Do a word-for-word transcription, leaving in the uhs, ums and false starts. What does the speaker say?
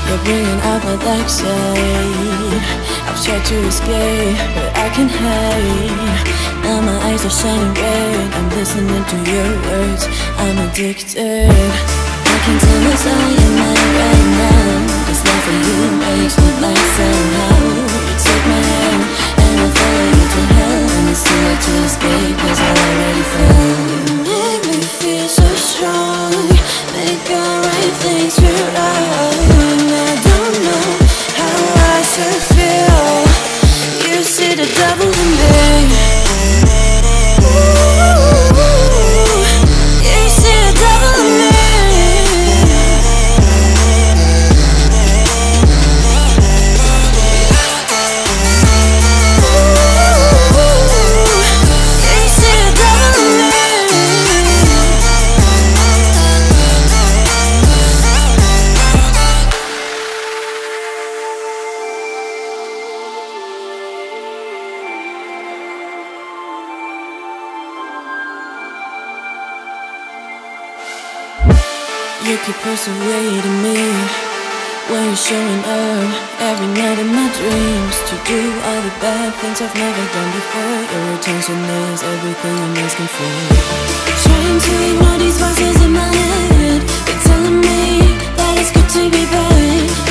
You're bringing out my dark side. I've tried to escape, but I can't hide. Now my eyes are shining red. I'm listening to your words, I'm addicted. I can tell what's on your mind right now. This love for you makes me blind somehow. You take my hand and I'll follow you to hell. And it's too late to escape, cause I already fell. You make me feel so strong, make alright things feel right. And I don't know how I should feel. You see the devil in me. You keep persuading me when you're showing up every night in my dreams to do all the bad things I've never done before. Your attention is everything I'm asking for. Trying to ignore these voices in my head, they're telling me that it's good to be bad.